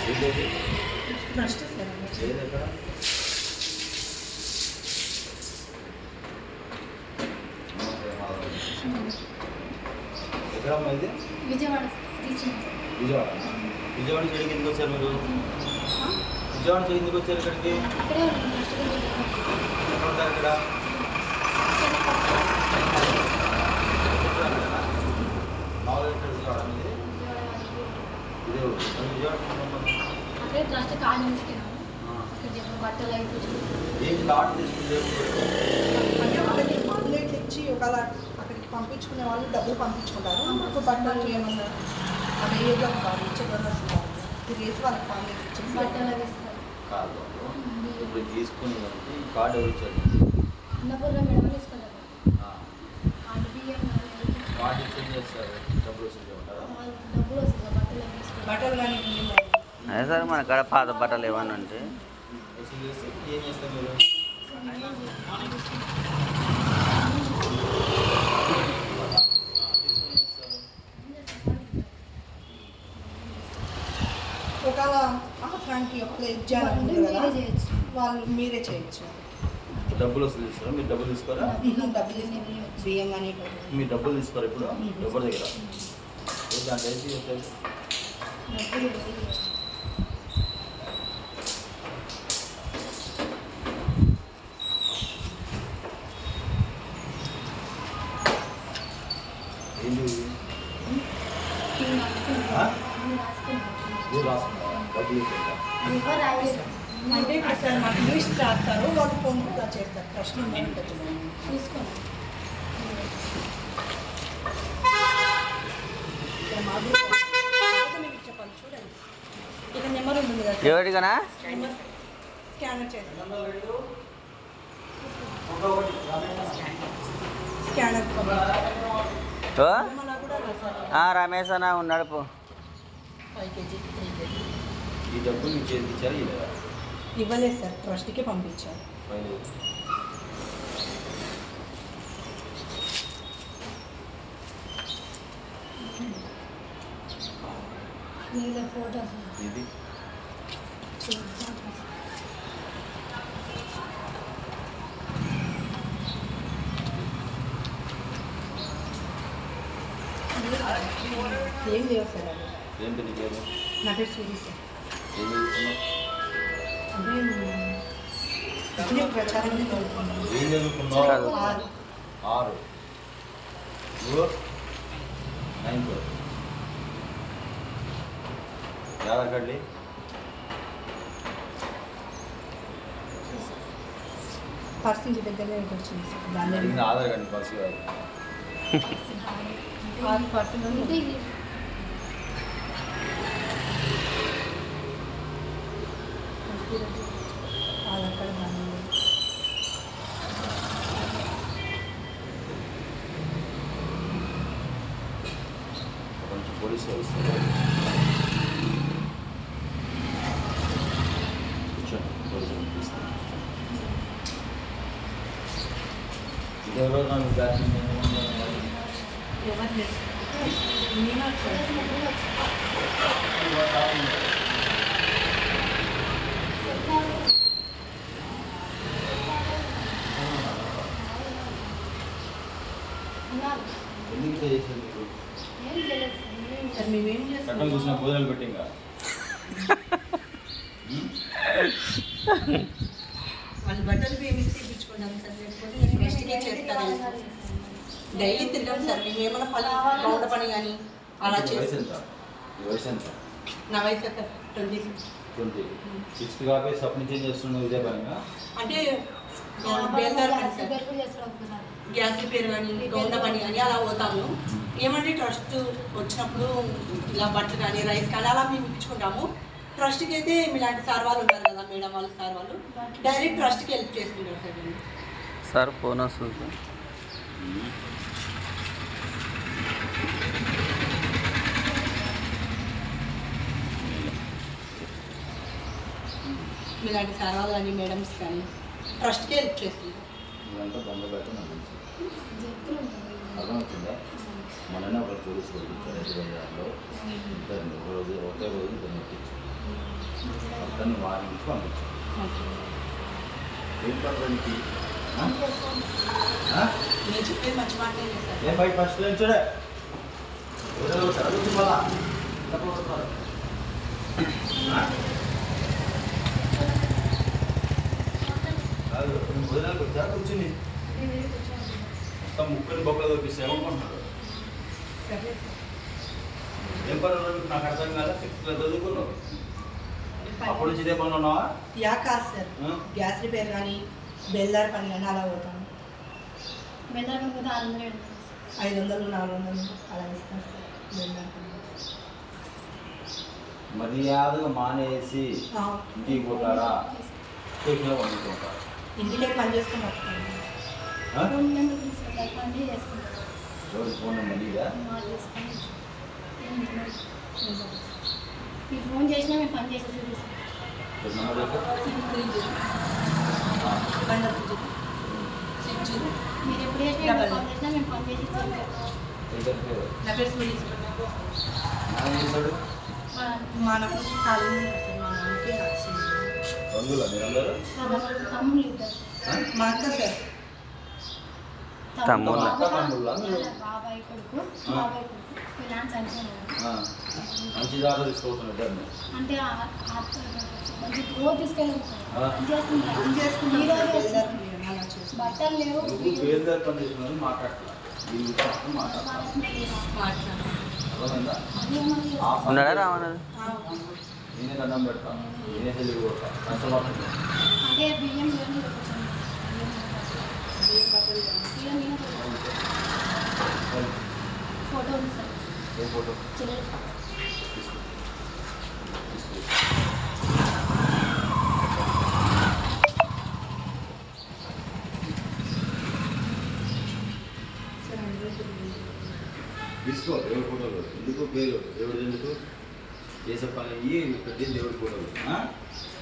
Trust sir ఎక్కడమ్మా ఇది? విజయవాడ. విజయవాడ విజయవాడ చేయడానికి ఎందుకు వచ్చారు మీరు? విజయవాడ చేయి ఎందుకు వచ్చారు ఇక్కడికి? ఇక్కడే ఎక్కడ ఉంటారు ఇక్కడ? విజయవాడ మీది? విజయవాడ అక్కడే ట్రస్ట్ కార్డు తీసుకున్నాము. బట్టలు ఏంటి కార్డు తీసుకుంటే అంటే వాళ్ళకి మామూలేట్లు ఇచ్చి ఒకవేళ అక్కడికి పంపించుకునే వాళ్ళు డబ్బులు పంపించుకుంటారు. మాకు బట్టలు ఏమన్నా అక్కడ ఏదో కాదు ఇచ్చేదన్నా తిరిగేసి వాళ్ళకి ఫ్యామిలీకి ఇచ్చేసి బట్టలు ఇస్తారు. కాదు ఇప్పుడు తీసుకుని కార్డు ఎవరు ఇచ్చారు? అన్నపూర్ణ మేడం ఇస్తారు కదా. కార్డు ఇచ్చి ఏం చేస్తారు? డబ్బులు వస్తుంది ఉంటారా? డబ్బులు వస్తుంది బట్టలు బట్టలు కానీ అదే సార్ మన కాడ పాత బట్టలు ఏమన్నా ఉంటే ఏం చేస్తారు మీరు? ఒకవేళ అవసరానికి ఒక ఇచ్చారంటే కదా వాళ్ళు మీరే చేయొచ్చు. డబ్బులు వస్తుంది సార్, మీరు డబ్బులు తీసుకోరా? డబ్బులు బియ్యం కానీ మీరు డబ్బులు తీసుకోరా ఇప్పుడు ఎవరి దగ్గర? దాంట్లో వేసి ఏంటి డబ్బులు అంటే ఇప్పుడు సార్ మాకు లిస్ట్ రాస్తారు, వాళ్ళు ఫోన్ కూడా చేస్తారు. ట్రస్ట్ చూసుకోండి. మీకు చెప్పాలి చూడండి, ఇక నెంబర్ ఉంటుంది కదా ఎవరికనా స్కానర్ చేస్తాం. స్కానర్ కూడా రమేష్ అన్న ఉన్నాడు పో. 5 kg 3 kg ఈ డబ్బులు మీకు చేతికి ఇచ్చారా? ఇలా ఇవ్వలేదు సార్, ట్రస్ట్కి పంపించారు. ఫోటోస్ ఇది ఏం లేవు సార్ అది. ఏంటి నీకేమో? నా పేరు సూరి సార్. ఏం చదువుతున్నావు? అంటే ప్రచారం ఏం చదువుకున్నావు? 6 నువ్వు 9 ఆధార్ కార్డు పర్సెంట్ దగ్గరనే వచ్చింది సార్. దాని అడిగిన ఆధార్ కార్డు పర్సు కాదు. 6% ఆధార్ కార్డు దాని కొంచెం పోలీసు వ్యవస్థ కూర్చోండి, పోలీసు పంపిస్తాను. ఇదెవరో నాకు బ్యాక్ ఎవరు లేదు నేనే వచ్చాను. ఎందుకు చేసేది మీకు? సార్ మేమేం చట్టం చేస్తాం? చూసిన భోజనాలు పెట్టింగా వాళ్ళు బట్టలు వేసి తీపించుకున్నాం సార్. లేకపోతే ట్రస్ట్కే చేస్తారు. డైలీ తిరగం సార్. మేము ఏమైనా పని గౌడ పని కానీ అలా వయసు చేస్తాం. ఎంత? ఈ వయసు ఎంత? నా వయసు సార్ 26. 6 కాబట్టి సప్ని చేంజ్ చేస్తున్నావు ఇదే పనిగా? అంటే బేల్దార్ పని సార్. గ్యాస్ రిపేర్ కానీ గౌడ పని కానీ అలా పోతాము. ఏమంటే ట్రస్ట్ వచ్చినప్పుడు ఇలా బట్టలు కానీ రైస్ కానీ అలా మేము ఇప్పించుకుంటాము. ట్రస్ట్కి అయితే మీలాంటి సార్ వాళ్ళు ఉంటారు కదా, మేడం వాళ్ళు సార్ వాళ్ళు డైరెక్ట్ ట్రస్ట్కి హెల్ప్ చేస్తుంటారు సార్. సార్ ఫోన్ వస్తుంది సార్. మీలాంటి సార్ వాళ్ళు కానీ మేడమ్స్ కానీ ట్రస్ట్కి హెల్ప్ చేస్తుంటారు. ఇదంతా బంద పెట్టి నాకు తెలుసు. అర్థమవుతుందా? మొన్న ఒక పోలీసు పంపించారు. 5 గంటల్లో ఒకే రోజు ఇద్దరు ఎక్కించారు. దాన్ని వారించి పంపించు. ఓకే. ఏం పర్వానికి పని చేసుకోండి. నేను చెప్పేది మంచి మాటే సార్. ఏం బయట ఫస్ట్ ఏం చూడే చదువుతుంది మళ్ళా కాదు భోజనాలకు వచ్చా కూర్చుని మొత్తం ముక్కని బొక్కలు దొరికిస్తే ఏమనుకుంటున్నారు? సరే సార్. ఏం పర్వాలేదు నాకు అర్థం కాదా? 6th చదువుకున్నావు అప్పుడు నుంచి ఇదే పనులు ఉన్నావా? యా కాదు సార్, గ్యాస్ రిపేర్ కానీ బెల్దార్ పని కానీ అలా పోతాను. బెల్లారం కూడా 600 500 400 అలా ఇస్తాను సార్ బెల్దార్ పని. మర్యాదగా మానేసి ఇంటికి పోతారా? చేసిన పండుకుంటారా? ఇంటికే పని చేసుకుని వస్తాను. ఫోన్ నెంబర్ తీసుకుంటారు, పని చేసుకుంటారు. రోజు ఫోన్ నెంబర్ ఇదా? మాకు చేసుకొని మీరు ఫోన్ చేసినా మేము పని చేసి చూపిస్తాం. నెంబర్ చెప్పు. ఫ్రిడ్జ్ బండ ఫ్రిడ్జ్ స్విచ్. మీరు ఎప్పుడు చేసినా మేము కాల్ చేసినా మేము పని చేసి ఇచ్చాము. నా పేరు సూర్య. ఆయన చేశాడు మా నాకు కాలేజీ మా నాన్నకి నచ్చింది. బంధువులా మీరందరూ? తమ్ముళ్ళు ఇద్దరు. మా అక్క సార్. తమ్ముళ్ళ? బాబాయ్ కొడుకు బాబాయ్ కొడుకు ఫినాన్స్ చనిపోయినాడు. మంచి దాకా తీసుకోవచ్చు ఇద్దరిని. అంటే మంచి గ్రోత్ తీసుకెళ్ళాము చేస్తుంటారు. పని చేసుకుంటాం ఈ రోజు బెల్దార్ పని కానీ అలా చేసుకుంటాం. బట్టలు లేవు నువ్వు పేరుదారి పని చేస్తున్నాను మాట్లాడతా వీళ్ళు మాట్లాడతా మాట్లాడు. అర్థమైందా? ఉన్నాడా రామన్నాడు? నేనే దండం పెడతా నేనే తెలివి కొడతా కష్టపడుతుంది. అంటే బియ్యం లేని ఫోటో ఉంది సార్. ఏ ఫోటో చిల్లర తీసుకో తీసుకో. తీసుకో దేవుడి ఫోటోలు ఎందుకు పేరు దేవుడు ఎందుకు చేసే పని పెద్ద దేవుడి ఫోటోలు